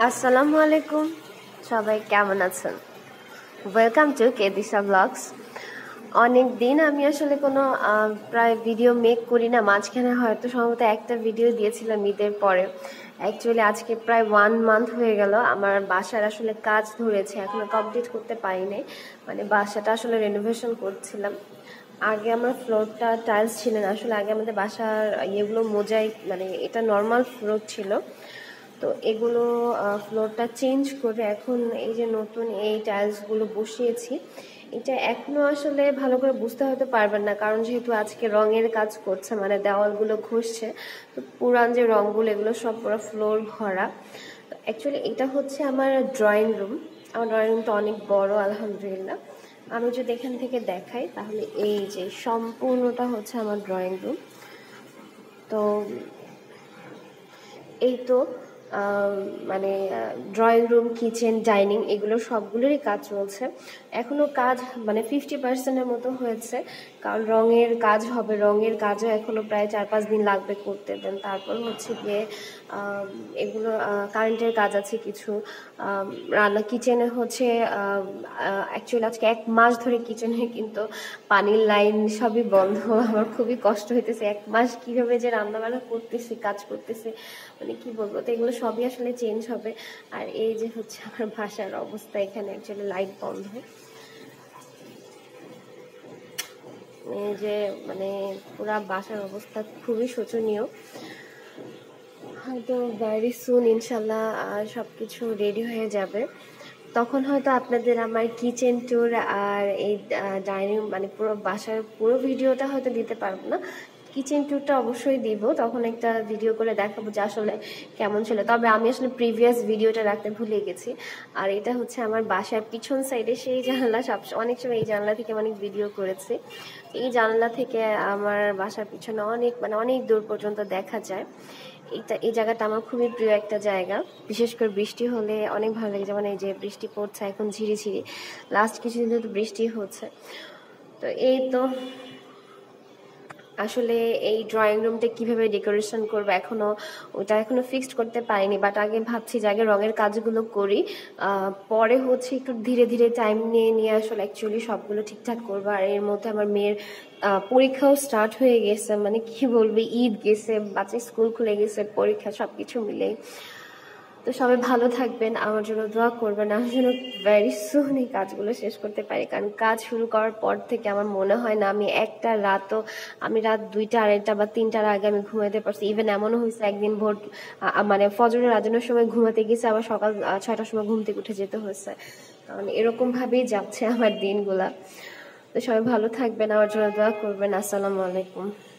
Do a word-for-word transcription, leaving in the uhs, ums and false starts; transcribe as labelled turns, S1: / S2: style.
S1: আসসালামু আলাইকুম, সবাই কেমন আছেন? ওয়েলকাম টু কেদিশা ব্লগস। অনেক দিন আমি আসলে কোনো প্রায় ভিডিও মেক করি না। মাঝখানে হয়তো সম্ভবত একটা ভিডিও দিয়েছিলাম ঈদের পরে। অ্যাকচুয়ালি আজকে প্রায় ওয়ান মান্থ হয়ে গেল আমার বাসার আসলে কাজ ধরেছে, এখনো কমপ্লিট করতে পারিনি। মানে বাসাটা আসলে রেনোভেশন করছিলাম। আগে আমার ফ্লোরটা টাইলস ছিল না, আসলে আগে আমাদের বাসার ইয়েগুলো মোজাইক, মানে এটা নর্মাল ফ্লোর ছিল। তো এগুলো ফ্লোরটা চেঞ্জ করে এখন এই যে নতুন এই টাইলসগুলো বসিয়েছি। এটা এখনো আসলে ভালো করে বুঝতে হয়তো পারবেন না, কারণ যেহেতু আজকে রঙের কাজ করছে, মানে দেওয়ালগুলো ঘষছে, তো পুরান যে রঙগুলো এগুলো সব পুরো ফ্লোর ভরা। অ্যাকচুয়ালি এটা হচ্ছে আমার ড্রয়িং রুম। আমার ড্রয়িং রুমটা অনেক বড় আলহামদুলিল্লাহ। আমি যদি এখান থেকে দেখাই তাহলে এই যে সম্পূর্ণটা হচ্ছে আমার ড্রয়িং রুম। তো এই তো মানে ড্রয়িং রুম, কিচেন, ডাইনিং এগুলো সবগুলোরই কাজ চলছে। এখনও কাজ মানে ফিফটি পার্সেন্টের মতো হয়েছে, কারণ রঙের কাজ হবে। রঙের কাজও এখনও প্রায় চার পাঁচ দিন লাগবে করতে। দেন তারপর হচ্ছে গিয়ে এগুলো কারেন্টের কাজ আছে কিছু। রান্না কিচেনে হচ্ছে অ্যাকচুয়ালি আজকে এক মাস ধরে কিচেনে কিন্তু পানির লাইন সবই বন্ধ। আমার খুবই কষ্ট হইতেছে, এক মাস কীভাবে যে রান্নাবান্না করতেছি, কাজ করতেছি, মানে কি বলবো। তো এগুলো সবই আসলে চেঞ্জ হবে। আর এই যে হচ্ছে আমার বাসার অবস্থা, এখানে অ্যাকচুয়ালি লাইট বন্ধ। এই যে মানে পুরা বাসার অবস্থা খুবই শোচনীয়। হয়তো ভেরি সুন ইনশাল্লাহ সব কিছু রেডি হয়ে যাবে। তখন হয়তো আপনাদের আমার কিচেন ট্যুর আর এই ডাইনিং মানে পুরো বাসার পুরো ভিডিওটা হয়তো দিতে পারবো না। কিচেন ট্যুরটা অবশ্যই দিব, তখন একটা ভিডিও করে দেখাবো যে আসলে কেমন ছিল। তবে আমি আসলে প্রিভিয়াস ভিডিওটা রাখতে ভুলে গেছি। আর এটা হচ্ছে আমার বাসার পিছন সাইডে সেই জানালা। সব অনেক সময় এই জানালা থেকে অনেক ভিডিও করেছি। এই জানালা থেকে আমার বাসার পিছনে অনেক মানে অনেক দূর পর্যন্ত দেখা যায়। এইটা এই জায়গাটা আমার খুবই প্রিয় একটা জায়গা। বিশেষ করে বৃষ্টি হলে অনেক ভালো লাগে, যেমন এই যে বৃষ্টি পড়ছে এখন ঝিরিঝিরি, লাস্ট কিছুদিন তো বৃষ্টি হচ্ছে। তো এই তো আসলে এই ড্রয়িং রুমটা কিভাবে ডেকোরেশন করবো এখনো ওটা এখনো ফিক্সড করতে পারিনি। বাট আগে ভাবছি যে আগে রঙের কাজগুলো করি, পরে হচ্ছে একটু ধীরে ধীরে টাইম নিয়ে নিয়ে আসলে অ্যাকচুয়ালি সবগুলো ঠিকঠাক করবো। আর এর মধ্যে আমার মেয়ের পরীক্ষাও স্টার্ট হয়ে গেছে, মানে কি বলবো, ঈদ গেছে, বাচ্চা স্কুল খুলে গেছে, পরীক্ষা সবকিছু মিলেই। তো সবাই ভালো থাকবেন, আমার জন্য দোয়া করবেন, আমার জন্য ভেরি সুন এই কাজগুলো শেষ করতে পারি। কারণ কাজ শুরু করার পর থেকে আমার মনে হয় না আমি একটা রাতও, আমি রাত দুইটা আড়াইটা বা তিনটার আগে আমি ঘুমাতে পারছি। ইভেন এমনও হয়েছে একদিন ভোর মানে ফজরের আজানের সময় ঘুমাতে গেছে, আবার সকাল ছয়টার সময় ঘুম থেকে উঠে যেতে হয়েছে। কারণ এরকমভাবেই যাচ্ছে আমার দিনগুলা। তো সবাই ভালো থাকবেন, আমার জন্য দোয়া করবেন। আসসালামু আলাইকুম।